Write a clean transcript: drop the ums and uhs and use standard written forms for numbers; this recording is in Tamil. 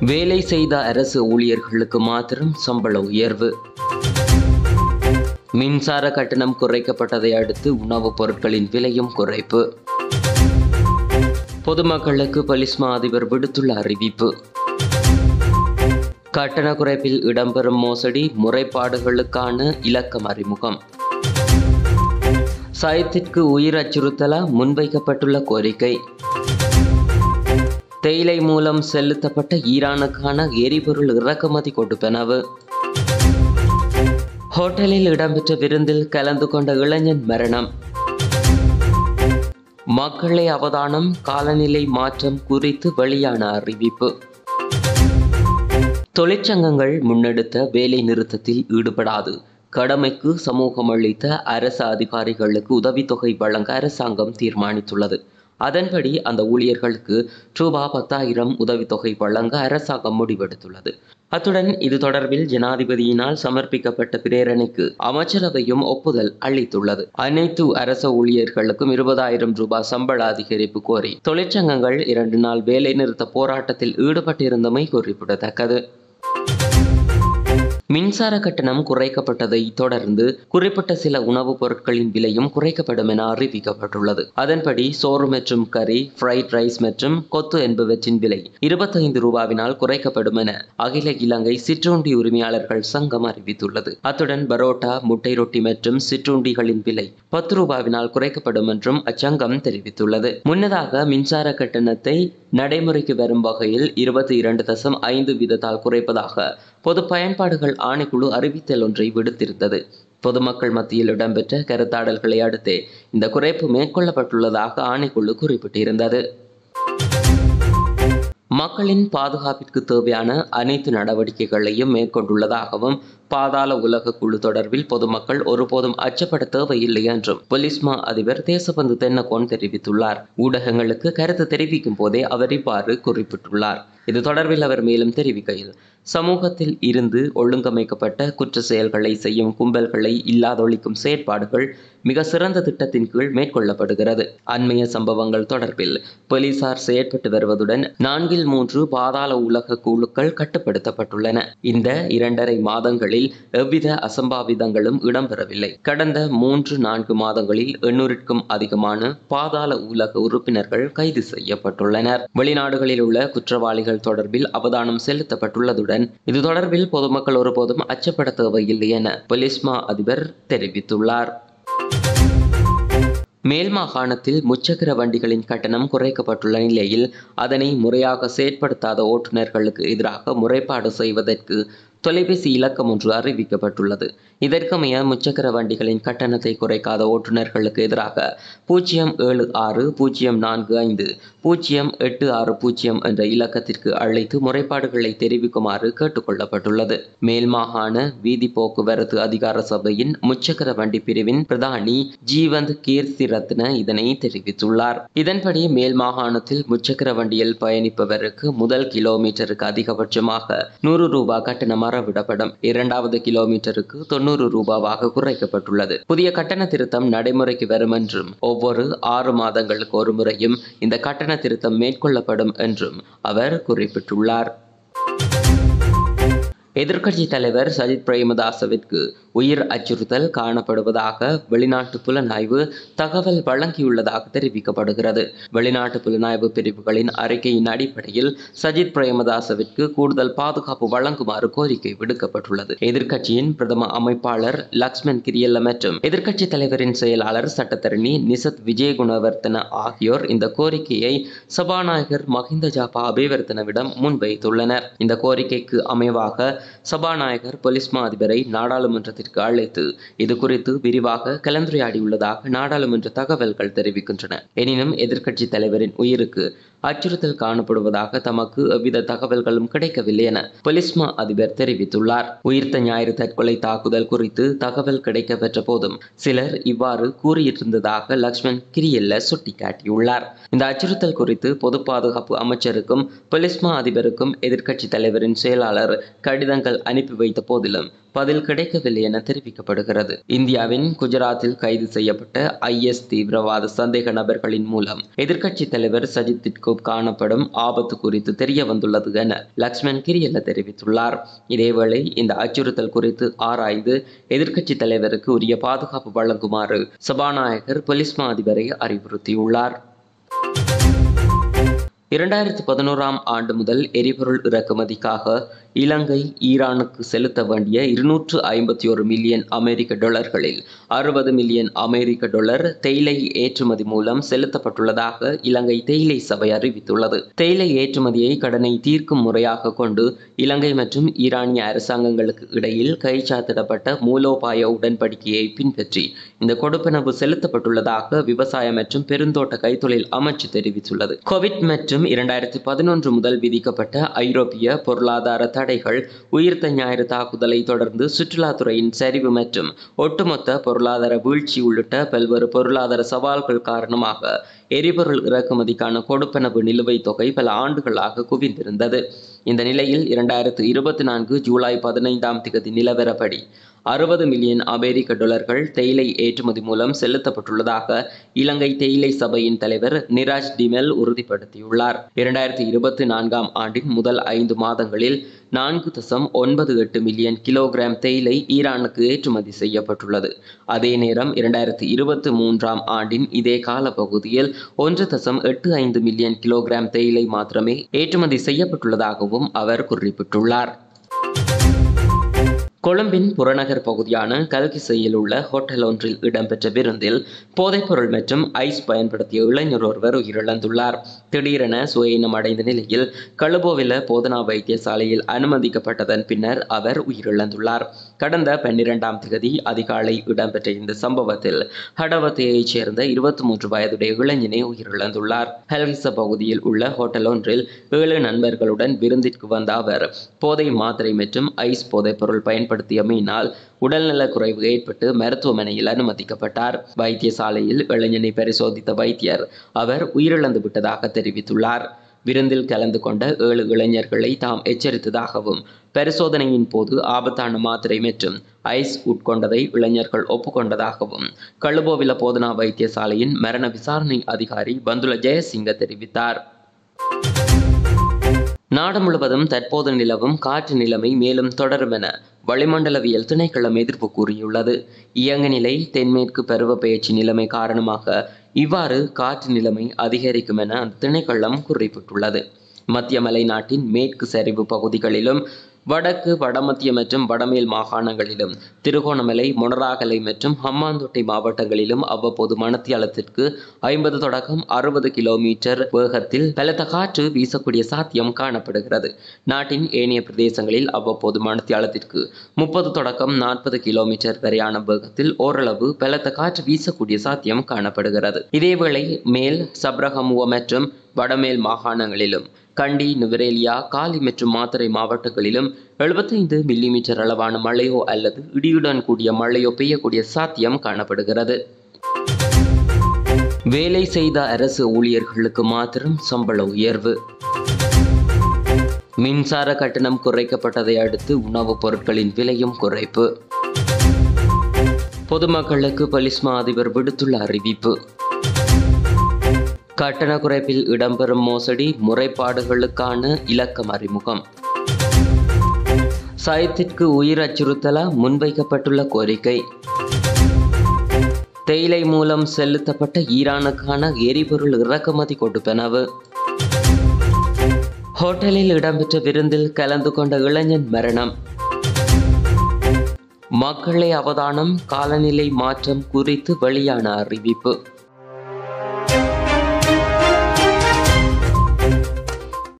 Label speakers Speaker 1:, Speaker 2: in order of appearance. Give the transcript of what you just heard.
Speaker 1: வேலை செய்த அரசு ஊழியர்களுக்கு மாத்திரம் சம்பள உயர்வு. மின்சார கட்டணம் குறைக்கப்பட்டதை அடுத்து உணவுப் பொருட்களின் விலையும் குறைப்பு. பொதுமக்களுக்கு பொலிஸ்மா அதிபர் விடுத்துள்ள அறிவிப்பு. கட்டண குறைப்பில் இடம்பெறும் மோசடி முறைப்பாடுகளுக்கான இலக்கம் அறிமுகம். சயத்திற்கு உயிர் அச்சுறுத்தலா முன்வைக்கப்பட்டுள்ள கோரிக்கை. தேயிலை மூலம் செலுத்தப்பட்ட ஈரானுக்கான எரிபொருள் இறக்குமதி கொடுப்பனவு. ஹோட்டலில் இடம்பெற்ற விருந்தில் கலந்து கொண்ட இளைஞன் மரணம். மக்களை அவதானம், காலநிலை மாற்றம் குறித்து வெளியான அறிவிப்பு. தொழிற்சங்கங்கள் முன்னெடுத்த வேலை நிறுத்தத்தில் ஈடுபடாது கடமைக்கு சமூகம் அளித்த அரசு அதிகாரிகளுக்கு உதவித்தொகை வழங்க அரசாங்கம் தீர்மானித்துள்ளது. அதன்படி அந்த ஊழியர்களுக்கு ரூபாய் 10,000 உதவித்தொகை வழங்க அரசாங்கம் முடிவெடுத்துள்ளது. அத்துடன் இது தொடர்பில் ஜனாதிபதியினால் சமர்ப்பிக்கப்பட்ட பிரேரணைக்கு அமைச்சரவையும் ஒப்புதல் அளித்துள்ளது. அனைத்து அரச ஊழியர்களுக்கும் 20,000 ரூபாய் சம்பள அதிகரிப்பு கோரி தொழிற்சங்கங்கள் 2 நாள் வேலை நிறுத்த போராட்டத்தில் ஈடுபட்டிருந்தமை குறிப்பிடத்தக்கது. மின்சார கட்டணம் குறைக்கப்பட்டதை தொடர்ந்து குறிப்பிட்ட சில உணவுப் பொருட்களின் விலையும் குறைக்கப்படும் என அறிவிக்கப்பட்டுள்ளது. அதன்படி சோறு மற்றும் கறி, ஃப்ரைட் ரைஸ் மற்றும் கொத்து என்பவற்றின் விலை 25 ரூபாவினால் குறைக்கப்படும் என அகில இலங்கை சிற்றுண்டி உரிமையாளர்கள் சங்கம் அறிவித்துள்ளது. அத்துடன் பரோட்டா, முட்டை ரொட்டி மற்றும் சிற்றுண்டிகளின் விலை 10 ரூபாவினால் குறைக்கப்படும் என்றும் அச்சங்கம் தெரிவித்துள்ளது. முன்னதாக மின்சார கட்டணத்தை நடைமுறைக்கு வரும் வகையில் 22.5 வீதத்தால் குறைப்பதாக பொது பயன்பாடுகள் ஆணைக்குழு அறிவித்தல் ஒன்றை விடுத்திருந்தது. பொதுமக்கள் மத்தியில் இடம்பெற்ற கருத்தாடல்களை அடுத்தே இந்த குறைப்பு மேற்கொள்ளப்பட்டுள்ளதாக ஆணைக்குழு குறிப்பிட்டிருந்தது. மக்களின் பாதுகாப்பிற்கு தேவையான அனைத்து நடவடிக்கைகளையும் மேற்கொண்டுள்ளதாகவும் பாதாள உலக குழு தொடர்பில் பொதுமக்கள் ஒருபோதும் அச்சப்பட தேவையில்லை என்றும் பொலிஸ்மா அதிபர் தேசபந்து தென்னகோன் தெரிவித்துள்ளார். ஊடகங்களுக்கு கருத்து தெரிவிக்கும் போதே அவர் இவ்வாறு குறிப்பிட்டுள்ளார். இது தொடர்பில் அவர் மேலும் தெரிவிக்கையில், சமூகத்தில் இருந்து ஒழுங்கமைக்கப்பட்ட குற்ற செயல்களை செய்யும் கும்பல்களை இல்லாதொழிக்கும் செயற்பாடுகள் மிக சிறந்த திட்டத்தின் கீழ் மேற்கொள்ளப்படுகிறது. அண்மைய சம்பவங்கள் தொடர்பில் போலீசார் செயற்பட்டு வருவதுடன் 4/3 பாதாள உலக குழுக்கள் கட்டுப்படுத்தப்பட்டுள்ளன. இந்த 2.5 மாதங்களில் எவ்வித அசம்பாவிதங்களும் இடம்பெறவில்லை. கடந்த 3-4 மாதங்களில் 800க்கும் அதிகமான பாதாள உலக உறுப்பினர்கள் கைது செய்யப்பட்டுள்ளனர். வெளிநாடுகளில் உள்ள குற்றவாளிகள் தொடர்பில் அவதானம் செலுத்தப்பட்டுள்ளதுடன் இது தொடர்பில் பொதுமக்கள் ஒருபோதும் அச்சப்பட தேவையில்லை என பொலிஸ்மா அதிபர் தெரிவித்துள்ளார். மேல் மாகாணத்தில் முச்சக்கர வண்டிகளின் கட்டணம் குறைக்கப்பட்டுள்ள நிலையில் அதனை முறையாக செயற்படுத்தாத ஓட்டுநர்களுக்கு எதிராக முறைப்பாடு செய்வதற்கு தொலைபேசி இலக்கம் ஒன்று அறிவிக்கப்பட்டுள்ளது. இதற்கமைய முச்சக்கர வண்டிகளின் கட்டணத்தை குறைக்காத ஓட்டுநர்களுக்கு எதிராக 076-045-0860 என்ற இலக்கத்திற்கு அழைத்து முறைப்பாடுகளை தெரிவிக்குமாறு கேட்டுக்கொள்ளப்பட்டுள்ளது. மேல் மாகாண வீதி போக்குவரத்து அதிகார சபையின் முச்சக்கர வண்டி பிரிவின் பிரதானி ஜீவந்த் கீர்த்திரத்ன இதனை தெரிவித்துள்ளார். இதன்படி மேல் மாகாணத்தில் முச்சக்கர வண்டியில் பயணிப்பவருக்கு முதல் கிலோமீட்டருக்கு அதிகபட்சமாக 100 ரூபாய் கட்டணம் விடப்படும். 2வது கிலோமீட்டருக்கு 90 ரூபாவாக குறைக்கப்பட்டுள்ளது. புதிய கட்டண திருத்தம் நடைமுறைக்கு வரும் என்றும் ஒவ்வொரு 6 மாதங்களுக்கு ஒரு முறையும் இந்த கட்டண திருத்தம் மேற்கொள்ளப்படும் என்றும் அவர் குறிப்பிட்டுள்ளார். எதிர்க்கட்சி தலைவர் சஜித் பிரேமதாசவிற்கு உயிர் அச்சுறுத்தல் காணப்படுவதாக வெளிநாட்டு புலனாய்வு தகவல் வழங்கியுள்ளதாக தெரிவிக்கப்படுகிறது. வெளிநாட்டு புலனாய்வு பிரிவுகளின் அறிக்கையின் அடிப்படையில் சஜித் பிரேமதாசவிற்கு கூடுதல் பாதுகாப்பு வழங்குமாறு கோரிக்கை விடுக்கப்பட்டுள்ளது. எதிர்க்கட்சியின் பிரதம அமைப்பாளர் லக்ஷ்மன் கிரியல்ல மற்றும் எதிர்க்கட்சி தலைவரின் செயலாளர் சட்டத்தரணி நிசத் விஜயகுணவர்த்தன ஆகியோர் இந்த கோரிக்கையை சபாநாயகர் மஹிந்த ஜாபா அபேவர்த்தனவிடம் முன்வைத்துள்ளனர். இந்த கோரிக்கைக்கு அமைவாக சபாநாயகர் பொலிஸ்மா அதிபரை நாடாளுமன்றத்திற்கு அழைத்து இது குறித்து விரிவாக கலந்துரையாடியுள்ளதாக நாடாளுமன்ற தகவல்கள் தெரிவிக்கின்றன. எனினும் எதிர்க்கட்சி தலைவரின் உயிருக்கு அச்சுறுத்தல் காணப்படுவதாக தமக்கு எவ்வித தகவல்களும் கிடைக்கவில்லை என பொலிஸ்மா அதிபர் தெரிவித்துள்ளார். உயிர்த்த ஞாயிறு தற்கொலை தாக்குதல் குறித்து தகவல் கிடைக்கப்பெற்ற போதும் சிலர் இவ்வாறு கூறியிருந்ததாக லக்ஷ்மன் கிரியல்ல சுட்டிக்காட்டியுள்ளார். இந்த அச்சுறுத்தல் குறித்து பொது பாதுகாப்பு அமைச்சருக்கும் பொலிஸ்மா அதிபருக்கும் எதிர்க்கட்சி தலைவரின் செயலாளர் கடிதங்கள் அனுப்பி வைத்த போதிலும் பதில் கிடைக்கவில்லை என தெரிவிக்கப்படுகிறது. இந்தியாவின் குஜராத்தில் கைது செய்யப்பட்ட IS தீவிரவாத சந்தேக நபர்களின் மூலம் எதிர்க்கட்சி தலைவர் சஜித்திற்கு சமூகத்திற்கு காணப்படும் ஆபத்து குறித்து தெரிய வந்துள்ளது என லக்ஷ்மன் கிரியல்ல தெரிவித்துள்ளார். இதேவேளை இந்த அச்சுறுத்தல் குறித்து ஆராய்ந்து எதிர்க்கட்சித் தலைவருக்கு உரிய பாதுகாப்பு வழங்குமாறு சபாநாயகர் போலீஸ் மா அதிபரை அறிவுறுத்தியுள்ளார். 2011ஆம் ஆண்டு முதல் எரிபொருள் இறக்குமதிக்காக இலங்கை ஈரானுக்கு செலுத்த வேண்டிய 251 மில்லியன் அமெரிக்க டாலர்களில் 60 மில்லியன் அமெரிக்க டாலர் தேயிலை ஏற்றுமதி மூலம் செலுத்தப்பட்டுள்ளதாக இலங்கை தேயிலை சபை அறிவித்துள்ளது. தேயிலை ஏற்றுமதியை கடனை தீர்க்கும் முறையாக கொண்டு இலங்கை மற்றும் ஈரானிய அரசாங்கங்களுக்கு இடையில் கைச்சாத்திடப்பட்ட மூலோபாய உடன்படிக்கையை பின்பற்றி இந்த கொடுப்பனவு செலுத்தப்பட்டுள்ளதாக விவசாய மற்றும் பெருந்தோட்ட கைத்தொழில் அமைச்சு தெரிவித்துள்ளது. கோவிட் மற்றும் 2011 முதல் விதிக்கப்பட்ட ஐரோப்பிய பொருளாதார தடைகள், உயிர்த்த ஞாயிறு தாக்குதலை தொடர்ந்து சுற்றுலாத்துறையின் சரிவு மற்றும் ஒட்டுமொத்த பொருளாதார வீழ்ச்சி உள்ளிட்ட பல்வேறு பொருளாதார சவால்கள் காரணமாக எரிபொருள் இறக்குமதிக்கான கொடுப்பனவு நிலுவைத் தொகை பல ஆண்டுகளாக குவிந்திருந்தது. இந்த நிலையில் 2024 ஜூலை 15ஆம் தேதி நிலவரப்படி 60 மில்லியன் அமெரிக்க டாலர்கள் தேயிலை ஏற்றுமதி மூலம் செலுத்தப்பட்டுள்ளதாக இலங்கை தேயிலை சபையின் தலைவர் நிராஜ் டிமெல் உறுதிப்படுத்தியுள்ளார். 2024ஆம் ஆண்டின் முதல் 5 மாதங்களில் 4.98 மில்லியன் கிலோகிராம் தேயிலை ஈரானுக்கு ஏற்றுமதி செய்யப்பட்டுள்ளது. அதே நேரம் 2023ஆம் ஆண்டின் இதே கால பகுதியில் 1.85 மில்லியன் கிலோகிராம் தேயிலை மாத்திரமே ஏற்றுமதி செய்யப்பட்டுள்ளதாகவும் அவர் குறிப்பிட்டுள்ளார். கொழும்பின் புறநகர் பகுதியான கல்கிசையில் உள்ள ஹோட்டல் ஒன்றில் இடம்பெற்ற விருந்தில் போதைப்பொருள் மற்றும் ஐஸ் பயன்படுத்திய இளைஞர் ஒருவர் உயிரிழந்துள்ளார். திடீரென சுயநலம் அடைந்த நிலையில் கழுபோவில போதனா வைத்தியசாலையில் அனுமதிக்கப்பட்டதன் பின்னர் அவர் உயிரிழந்துள்ளார். கடந்த 12ஆம் தேதி அதிகாலை இடம்பெற்ற இந்த சம்பவத்தில் ஹடவத்தையைச் சேர்ந்த 23 வயதுடைய இளைஞனே உயிரிழந்துள்ளார். ஹல்கிச பகுதியில் உள்ள ஹோட்டல் ஒன்றில் 7 நண்பர்களுடன் விருந்திற்கு வந்த அவர் போதை மாத்திரை மற்றும் ஐஸ் போதைப்பொருள் பயன்படுத்தியமையினால் உடல்நலக் குறைவு ஏற்பட்டு மருத்துவமனையில் அனுமதிக்கப்பட்டார். வைத்தியசாலையில் இளைஞனை பரிசோதித்த வைத்தியர் அவர் உயிரிழந்து விட்டதாக தெரிவித்துள்ளார். விருந்தில் கலந்து கொண்ட 7 இளைஞர்களை தாம் எச்சரித்ததாகவும் பரிசோதனையின் போது ஆபத்தான மாத்திரை மற்றும் ஐஸ் உட்கொண்டதை இளைஞர்கள் ஒப்புக்கொண்டதாகவும் கழுபோவில போதனா வைத்தியசாலையின் மரண விசாரணை அதிகாரி பந்துல ஜெயசிங்க தெரிவித்தார். நாடு முழுவதும் தற்போது நிலவும் காற்று நிலைமை மேலும் தொடரும் என வளிமண்டலவியல் திணைக்களம் எதிர்ப்பு கூறியுள்ளது. இயங்கு நிலை தென்மேற்கு பருவப்பெயர்ச்சி நிலைமை காரணமாக இவ்வாறு காற்று நிலைமை அதிகரிக்கும் என அந்த திணைக்களம் குறிப்பிட்டுள்ளது. மத்திய மலைநாட்டின் மேற்கு சரிவு பகுதிகளிலும் வடக்கு, வடமத்திய மற்றும் வடமேல் மாகாணங்களிலும், திருகோணமலை, மொனராகலை மற்றும் ஹம்பாந்தோட்டை மாவட்டங்களிலும் அவ்வப்போது மணித்தியாலத்திற்கு 50 தொடக்கம் 60 கிலோமீட்டர் வேகத்தில் பலத்த காற்று வீசக்கூடிய சாத்தியம் காணப்படுகிறது. நாட்டின் ஏனைய பிரதேசங்களில் அவ்வப்போது மணித்தியாலத்திற்கு 30 தொடக்கம் 40 கிலோமீட்டர் வரையான வேகத்தில் ஓரளவு பலத்த காற்று வீசக்கூடிய சாத்தியம் காணப்படுகிறது. இதேவேளை மேல் சப்ரகமுவ மற்றும் வடமேல் மாகாணங்களிலும், கண்டி, நுவரேலியா, காலி மற்றும் மாத்தறை மாவட்டங்களிலும் 75 மில்லிமீட்டர் அளவான மழையோ அல்லது இடியுடன் கூடிய மழையோ பெய்யக்கூடிய சாத்தியம் காணப்படுகிறது. வேலை செய்த அரசு ஊழியர்களுக்கு மாத்திரம் சம்பள உயர்வு. மின்சார கட்டணம் குறைக்கப்பட்டதை அடுத்து உணவுப் பொருட்களின் விலையும் குறைப்பு. பொதுமக்களுக்கு போலீஸ் மா அதிபர் விடுத்துள்ள அறிவிப்பு. கட்டண குறைப்பில் இடம்பெறும் மோசடி முறைப்பாடுகளுக்கான இலக்கம் அறிமுகம். சயத்திற்கு உயிர் அச்சுறுத்தலா முன்வைக்கப்பட்டுள்ள கோரிக்கை. தேயிலை மூலம் செலுத்தப்பட்ட ஈரானுக்கான எரிபொருள் இறக்குமதி கொடுப்பனவு. ஹோட்டலில் இடம்பெற்ற விருந்தில் கலந்து கொண்ட இளைஞன் மரணம். மக்களே அவதானம், காலநிலை மாற்றம் குறித்து வெளியான அறிவிப்பு.